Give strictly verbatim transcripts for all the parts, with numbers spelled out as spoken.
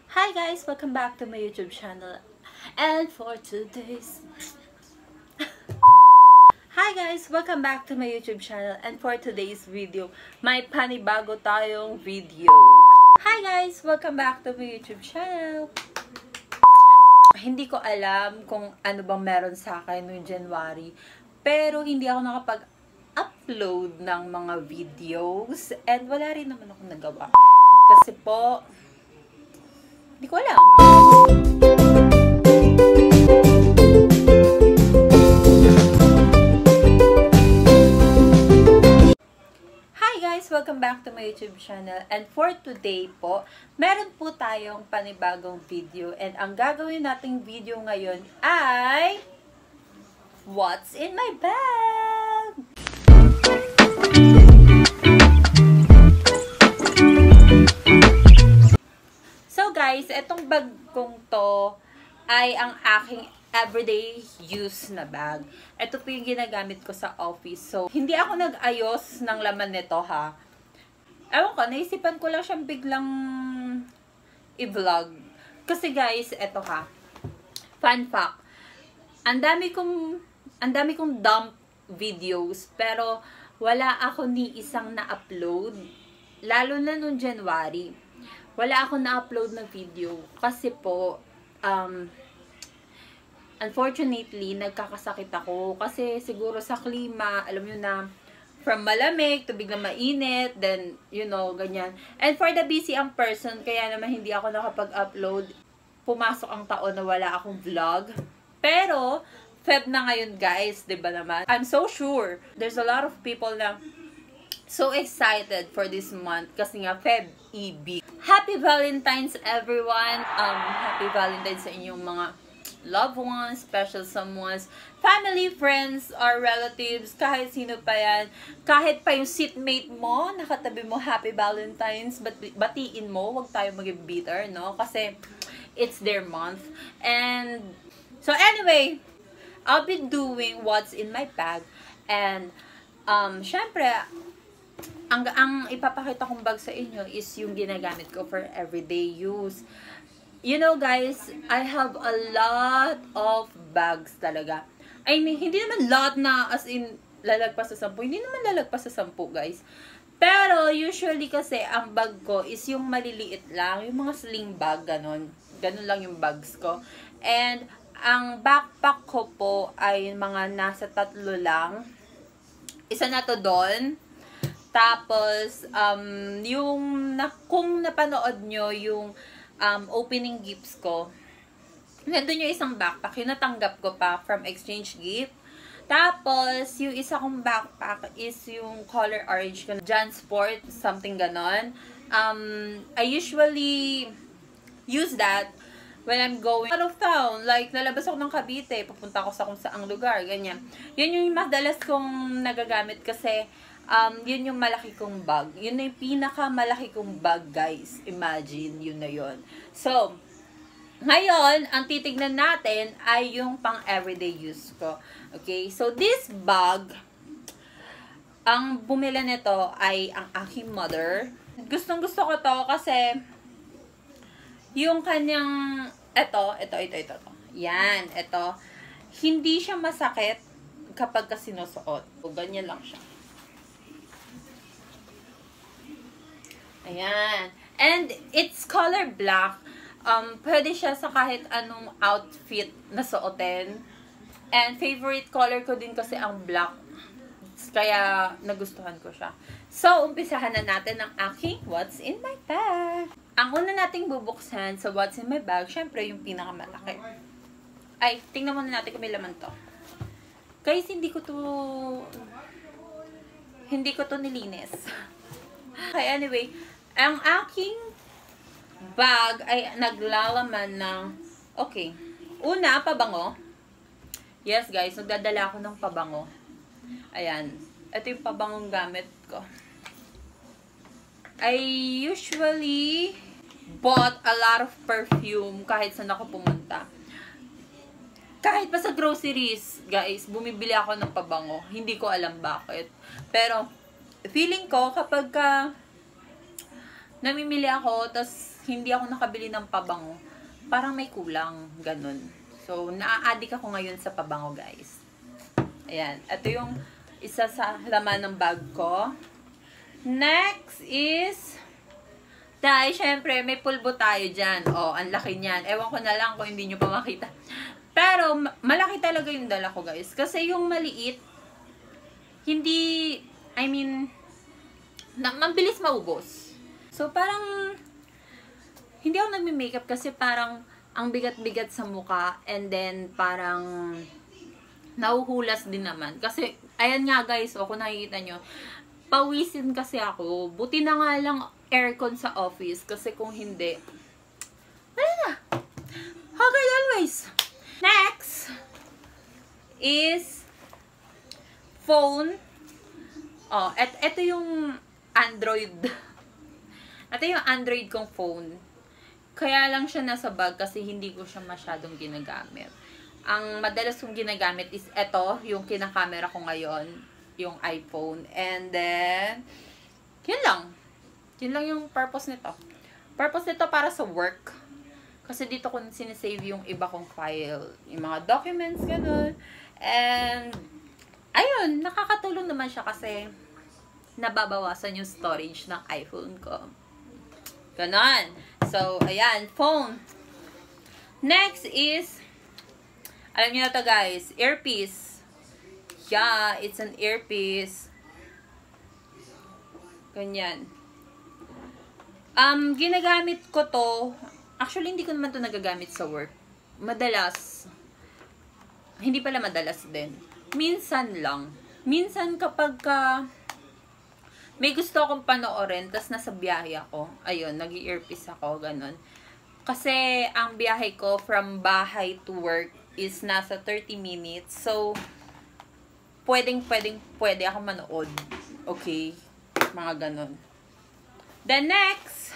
Hi guys, welcome back to my YouTube channel. And for today's Hi guys, welcome back to my YouTube channel. And for today's video, may panibago tayong video. Hi guys, welcome back to my YouTube channel. Hindi ko alam kung ano bang meron sa akin noong January, pero hindi ako nakapag-upload ng mga videos and wala rin naman ako nagawa. Kasi po, hindi ko alam. Hi guys! Welcome back to my YouTube channel. And for today po, meron po tayong panibagong video. And ang gagawin nating video ngayon ay What's in my bag? So guys, etong bag kong to ay ang aking everyday use na bag. Ito po yung ginagamit ko sa office. So, hindi ako nag-ayos ng laman nito ha. Ewan ko, naisipan ko lang siyang biglang i-vlog. Kasi guys, eto ha. Fun fact. Ang dami kong, ang dami kong dump videos, pero wala ako ni isang na-upload. Lalo na noong January. Wala ako na-upload na video kasi po, um, unfortunately, nagkakasakit ako kasi siguro sa klima, alam nyo na, from malamig to biglang mainit, then, you know, ganyan. And for the busy ang person, kaya naman hindi ako nakapag-upload. Pumasok ang taon na wala akong vlog. Pero, Feb na ngayon guys, diba naman? I'm so sure, there's a lot of people na so excited for this month kasi nga Feb E B. Happy Valentine's everyone! Um, happy Valentine's sa inyong mga loved ones, special someones, family, friends, or relatives, kahit sino pa yan. Kahit pa yung seatmate mo, nakatabi mo, Happy Valentine's, but batiin mo, huwag tayo maging bitter, no? Kasi it's their month. And, so anyway, I'll be doing what's in my bag. And, um, syempre, Ang, ang ipapakita kong bag sa inyo is yung ginagamit ko for everyday use. You know guys, I have a lot of bags talaga. I mean, hindi naman lot na as in lalagpas sa sampu. Hindi naman lalagpas sa sampu guys. Pero usually kasi ang bag ko is yung maliliit lang. Yung mga sling bag, ganon. Ganon lang yung bags ko. And ang backpack ko po ay mga nasa tatlo lang. Isa na to doon. Tapos, um, yung, na, kung napanood nyo yung um, opening gifts ko, nandun yung isang backpack, yung natanggap ko pa from exchange gift. Tapos, yung isa kong backpack is yung color orange, Jansport, something ganon. Um, I usually use that when I'm going out of town. Like, lalabas ako ng Cavite, papunta ako sa kung saang lugar, ganyan. Yun yung madalas kong nagagamit kasi Um, yun yung malaki kong bag. Yun na yung pinaka-malaki kong bag, guys. Imagine, yun na yun. So, ngayon, ang titignan natin ay yung pang everyday use ko. Okay? So, this bag, ang bumila nito ay ang aking mother. Gustong gusto ko to kasi yung kanyang, eto, eto, eto, ito, ito. Yan, eto. Hindi siya masakit kapag sinusuot. O, ganyan lang siya. Ayan. And it's color black. Um, pwede siya sa kahit anong outfit na suotin. And favorite color ko din kasi ang black. Kaya nagustuhan ko siya. So, umpisahan na natin ang aking What's in my bag. Ang una nating bubuksan sa What's in my bag, syempre yung pinakamalaki. Ay, tingnan muna natin kung may laman to. Guys, hindi ko to hindi ko to nilinis. Okay, anyway, ang aking bag ay naglalaman ng, okay, una, pabango. Yes guys, nagdadala ako ng pabango. Ayan, ito yung pabangong gamit ko. I usually bought a lot of perfume kahit saan ako pumunta. Kahit pa sa groceries, guys, bumibili ako ng pabango. Hindi ko alam bakit. Pero, feeling ko kapag ka namimili ako, tas hindi ako nakabili ng pabango, parang may kulang, ganun. So, naa-addict ako ngayon sa pabango, guys. Ayan. Ito yung isa sa laman ng bag ko. Next is, dahil, syempre, may pulbo tayo dyan. O, ang laki niyan. Ewan ko na lang kung hindi nyo pa makita. Pero, malaki talaga yung dala ko, guys. Kasi yung maliit, hindi, I mean, na, mabilis maubos. So, parang, hindi ako nagme-makeup kasi parang, ang bigat-bigat sa mukha. And then, parang, nauhulas din naman. Kasi, ayan nga, guys, o, kung nakikita nyo, pawisin kasi ako. Buti na nga lang aircon sa office. Kasi kung hindi, wala na. Okay, always. Next is phone. Oh, et ito yung Android. Ito yung Android kong phone. Kaya lang siya nasa bag kasi hindi ko siya masyadong ginagamit. Ang madalas kong ginagamit is ito, yung kinakamera ko ngayon, yung iPhone. And then, yun lang. Yun lang yung purpose nito. Purpose nito para sa work. Kasi dito ko sinesave yung iba kong file. Yung mga documents, ganun. And, ayun, nakakatulong naman siya kasi nababawasan yung storage ng iPhone ko. Ganon. So, ayan, phone. Next is, alam niyo na to guys, earpiece. Yeah, it's an earpiece. Ganyan. Um, ginagamit ko to. Actually, hindi ko naman to nagagamit sa work. Madalas. Hindi pala madalas din. Minsan lang. Minsan kapag ka may gusto akong panoorin, tas nasa biyahe ako. Ayun, nag-earpiece ako, ganun. Kasi ang biyahe ko from bahay to work is nasa thirty minutes. So, pwedeng, pwedeng, pwede ako manood. Okay? Mga ganun. The next,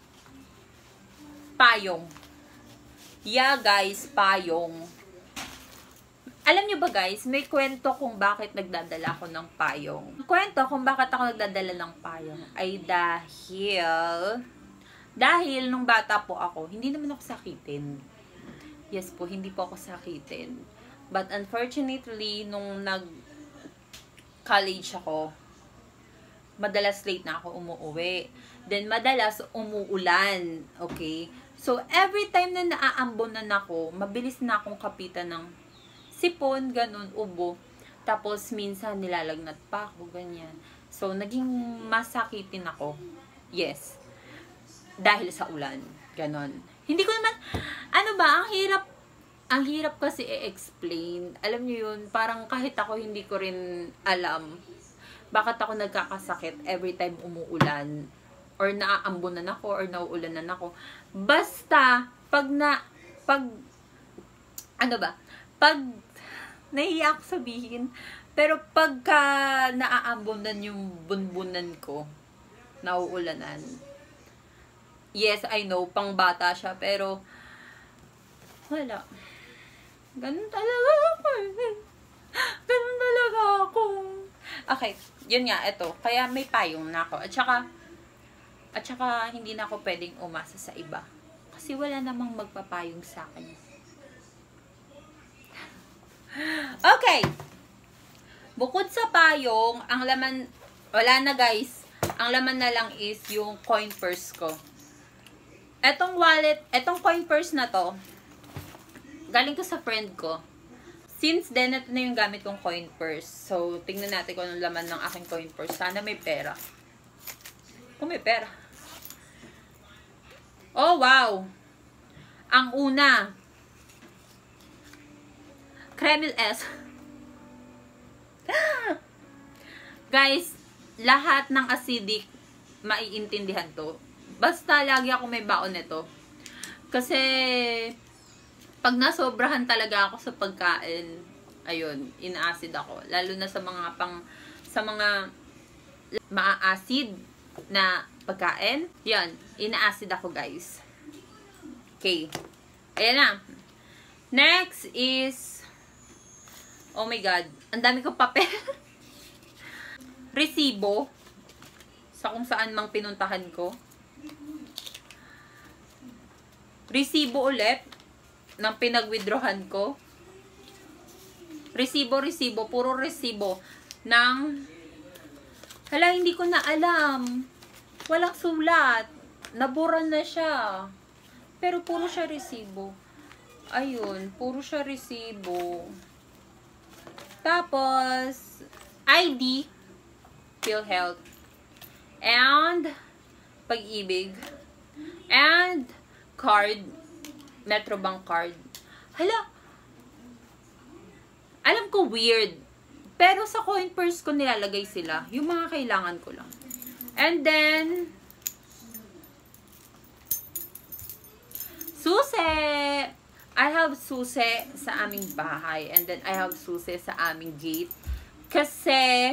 payong. Yeah, guys, payong. Alam nyo ba, guys, may kwento kung bakit nagdadala ako ng payong. Kwento kung bakit ako nagdadala ng payong ay dahil, dahil nung bata po ako, hindi naman ako sakitin. Yes po, hindi po ako sakitin. But unfortunately, nung nag-college ako, madalas late na ako umuwi. Then, madalas umuulan. Okay? So, every time na naaambonan ako, mabilis na akong kapitan ng sipon, ganun, ubo. Tapos, minsan nilalagnat pa ako, ganyan. So, naging masakitin ako. Yes. Dahil sa ulan. Ganon. Hindi ko naman, ano ba, ang hirap, ang hirap kasi i-explain. Alam niyo yun, parang kahit ako hindi ko rin alam bakit ako nagkakasakit every time umuulan or naaambunan ako or nauulanan ako. Basta pag na pag ano ba? Pag nahiya ako sabihin, pero pagka naaambunan yung bunbunan ko, nauulanan. Yes, I know, pang bata siya, pero wala. Ganun talaga ako. Ganun talaga ako. Okay, yun nga, ito. Kaya may payong na ako. At saka, at saka, hindi na ako pwedeng umasa sa iba. Kasi wala namang magpapayong sa akin. Okay. Bukod sa payong, ang laman, wala na guys. Ang laman na lang is yung coin purse ko. Etong wallet, etong coin purse na to, galing ko sa friend ko. Since then, ito na yung gamit kong coin purse. So, tingnan natin kung anong laman ng aking coin purse. Sana may pera. Kung may pera. Oh, wow! Ang una, Kreml S. Guys, lahat ng acidic, maiintindihan to. Basta, lagi ako may baon nito. Kasi, pag nasobrahan talaga ako sa pagkain, ayun, ina-acid ako. Lalo na sa mga pang, sa mga maa-acid na pagkain. Yan, ina-acid ako guys. Okay. Ayan na. Next is, oh my God, ang dami kong papel. Resibo, sa kung saan mang pinuntahan ko. resibo ulit ng pinag-withdrawhan ko. Resibo, resibo, puro resibo ng, hala, hindi ko na alam. Walang sulat. Nabura na siya. Pero puro siya resibo. Ayun, puro siya resibo. Tapos, I D, PhilHealth, and Pag-ibig, and card, Metrobank card. Hala, alam ko weird, pero sa coin purse ko nilalagay sila. Yung mga kailangan ko lang. And then, susi! I have susi sa aming bahay. And then, I have susi sa aming gate. Kasi,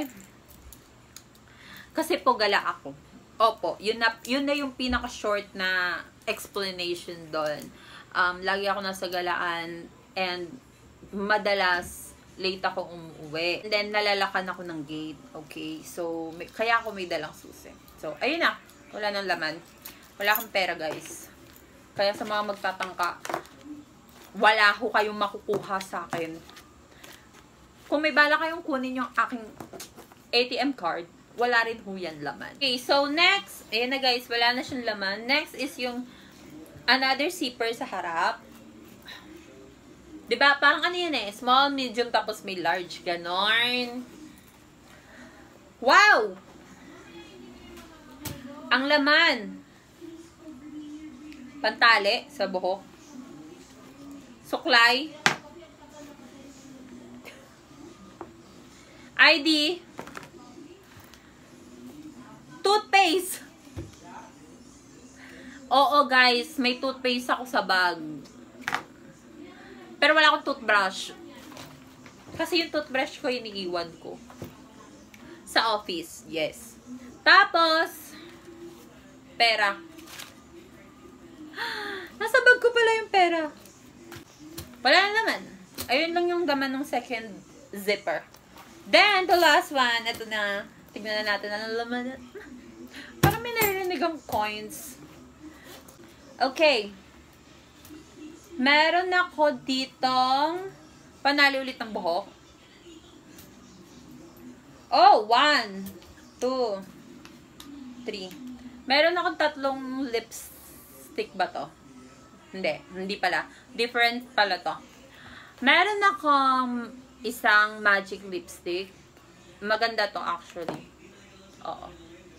kasi po gala ako. Opo, yun na, yun na yung pinaka-short na explanation doon. Um, lagi ako nasa galaan and madalas late ako umuwi. And then, nalalakan ako ng gate. Okay? So, may, kaya ako may dalang susi. So, ayun na. Wala nang laman. Wala akong pera, guys. Kaya sa mga magtatangka, wala ho kayong makukuha sa akin. Kung may bala kayong kunin yung aking A T M card, wala rin ho yan laman. Okay, so next, ayan na guys, wala na siyang laman. Next is yung another zipper sa harap. Diba? Parang ano yan eh, small, medium, tapos may large. Ganon. Wow! Ang laman. Pantali sa buhok. Suklay. I D. Toothpaste. Oo guys, may toothpaste ako sa bag. Pero wala akong toothbrush. Kasi yung toothbrush ko iniiwan ko. Sa office, yes. Tapos, pera. Nasa bag ko pala yung pera. Wala na naman. Ayun lang yung gaman ng second zipper. Then, the last one, ito na. Tignan na natin ang laman. Parang may narinig ang coins. Okay. Meron ako ditong panali ulit ng buhok. Oh, one, two, three. Meron akong tatlong lipstick ba to? Hindi, hindi pala. Different pala to. Meron akong isang magic lipstick. Maganda to actually. Oo.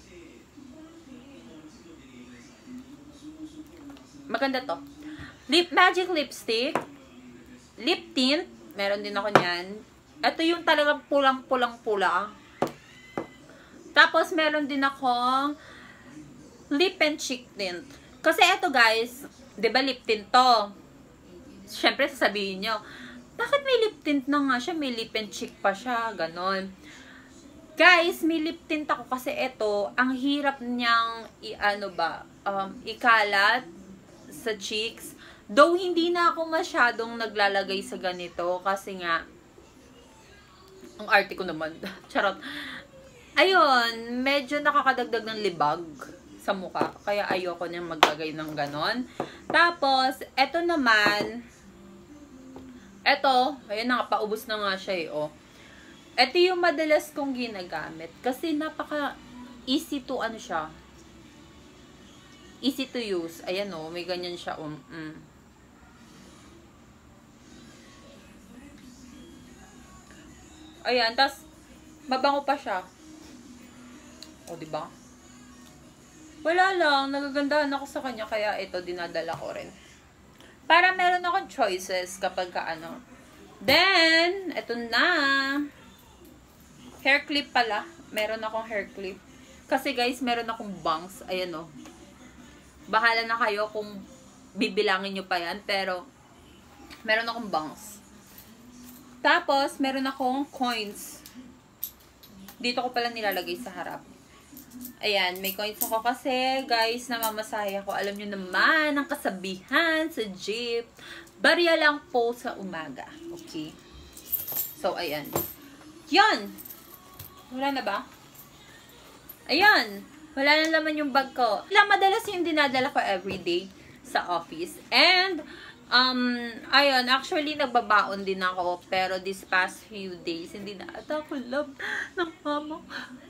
Maganda to. Lip magic lipstick. Lip tint. Meron din ako niyan. Ito yung talagang pulang-pulang-pula. Tapos, meron din akong lip and cheek tint. Kasi ito guys, di ba lip tint to? Siyempre, sasabihin nyo, bakit may lip tint na nga siya? May lip and cheek pa siya. Ganon. Guys, may lip tint ako kasi ito, ang hirap niyang i-ano ba, um, ikalat sa cheeks. Though, hindi na ako masyadong naglalagay sa ganito kasi nga, ang arte ko naman. Charot. Ayun, medyo nakakadagdag ng libag sa mukha. Kaya ayoko niyang maglagay ng ganon. Tapos, eto naman, eto, ayun na nga, paubos na nga siya eh, oh. Ito yung madalas kong ginagamit. Kasi napaka easy to, ano siya, easy to use. Ayan o, may ganyan siya. Um, mm. Ayan, tas mabango pa siya. O, diba? Wala lang, nagagandahan ako sa kanya, kaya ito, dinadala ko rin. Para meron akong choices kapag ka ano. Then, ito na. Hair clip pala. Meron akong hair clip. Kasi guys, meron akong bangs. Ayan o. Bahala na kayo kung bibilangin nyo pa yan. Pero, meron akong bangs. Tapos, meron akong coins. Dito ko pala nilalagay sa harap. Ayan, may coins ako kasi, guys, namamasahe ako. Alam nyo naman, ang kasabihan sa jeep, barya lang po sa umaga. Okay? So, ayan. Yan! Wala na ba? Ayan! Wala na naman yung bag ko. Wala, madalas yung dinadala ko everyday. sa office. And, um, ayun, actually, nagbabaon din ako. Pero this past few days, hindi na ata ako love ng mama.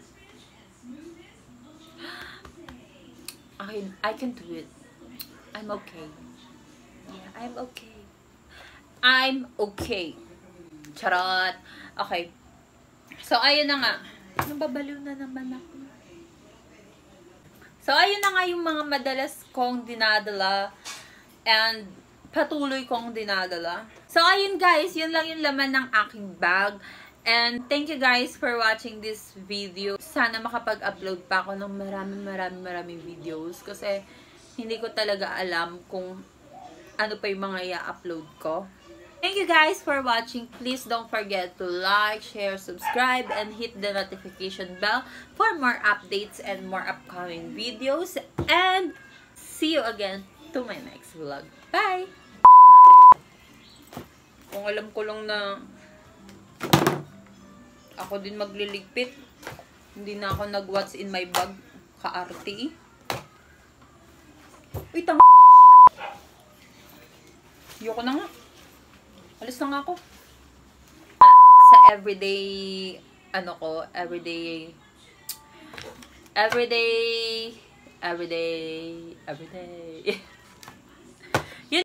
I, I can do it. I'm okay. Yeah, I'm okay. I'm okay. Charot. Okay. So, ayun na nga. Nababaliw na naman ako. So, ayun na nga yung mga madalas kong dinadala and patuloy kong dinadala. So, ayun guys, yun lang yung laman ng aking bag. And thank you guys for watching this video. Sana makapag-upload pa ako ng maraming maraming maraming videos kasi hindi ko talaga alam kung ano pa yung mga i-upload ko. Thank you guys for watching. Please don't forget to like, share, subscribe, and hit the notification bell for more updates and more upcoming videos. And see you again to my next vlog. Bye! Kung alam ko lang na ako din magliligpit, hindi na ako nag-what's in my bag ka-arte. Uy, tama! Ayoko na nga. Alis na nga ako. Sa everyday, ano ko, everyday, everyday, everyday, everyday.